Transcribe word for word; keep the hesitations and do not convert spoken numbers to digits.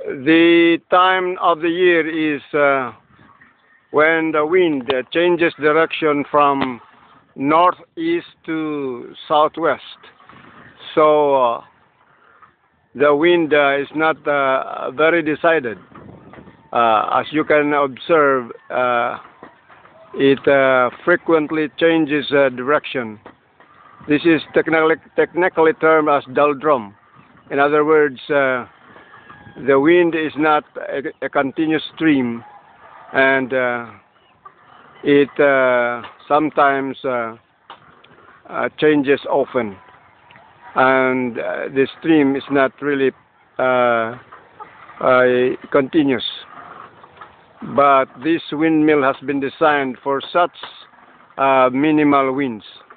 The time of the year is uh, when the wind uh, changes direction from northeast to southwest. So uh, the wind uh, is not uh, very decided. Uh, as you can observe, uh, it uh, frequently changes uh, direction. This is technically, technically termed as doldrum. In other words, uh, the wind is not a, a continuous stream, and uh, it uh, sometimes uh, uh, changes often, and uh, the stream is not really uh, uh, continuous. But this windmill has been designed for such uh, minimal winds.